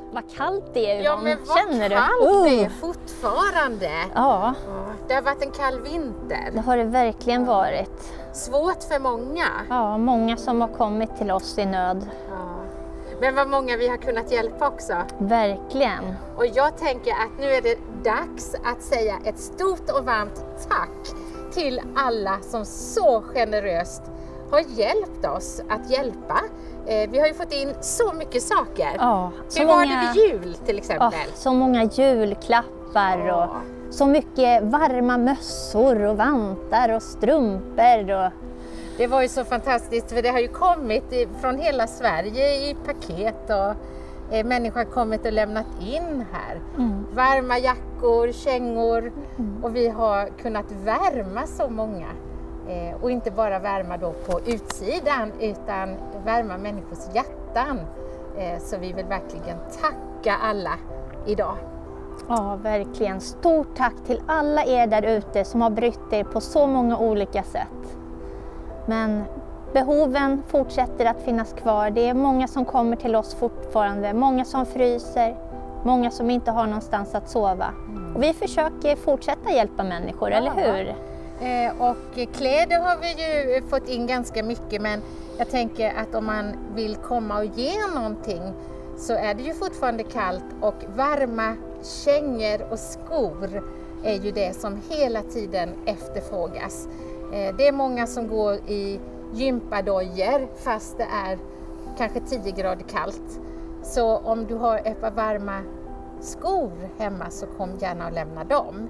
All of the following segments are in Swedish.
Vad kallt det är. Ja, men vad Känner kallt du? det är fortfarande. Ja, Det har varit en kall vinter. det har det verkligen varit. Svårt för många. Ja, många som har kommit till oss i nöd. Ja. Men vad många vi har kunnat hjälpa också. Verkligen. Och jag tänker att nu är det dags att säga ett stort och varmt tack till alla som så generöst har hjälpt oss att hjälpa. Vi har ju fått in så mycket saker. Ja, så Hur var många, det vid jul till exempel? ja, så många julklappar och så mycket varma mössor och vantar och strumpor. Och... Det var ju så fantastiskt för det har ju kommit från hela Sverige i paket och människor har kommit och lämnat in här. Varma jackor, kängor och vi har kunnat värma så många. Och inte bara värma då på utsidan utan värma människors hjärtan. Så vi vill verkligen tacka alla idag. Ja, verkligen. Stort tack till alla er där ute som har brytt er på så många olika sätt. Men behoven fortsätter att finnas kvar. Det är många som kommer till oss fortfarande. Många som fryser. Många som inte har någonstans att sova. Och vi försöker fortsätta hjälpa människor, eller hur? Och kläder har vi ju fått in ganska mycket, men jag tänker att om man vill komma och ge någonting så är det ju fortfarande kallt och varma kängor och skor är ju det som hela tiden efterfrågas. Det är många som går i gympadojor fast det är kanske 10 grader kallt. Så om du har ett par varma skor hemma så kom gärna och lämna dem.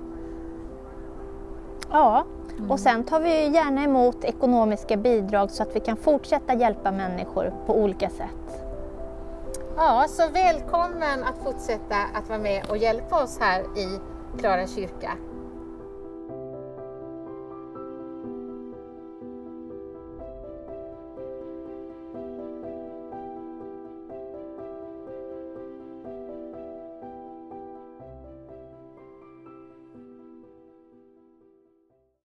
Ja, och sen tar vi gärna emot ekonomiska bidrag så att vi kan fortsätta hjälpa människor på olika sätt. Ja, så välkommen att fortsätta att vara med och hjälpa oss här i Klara kyrka.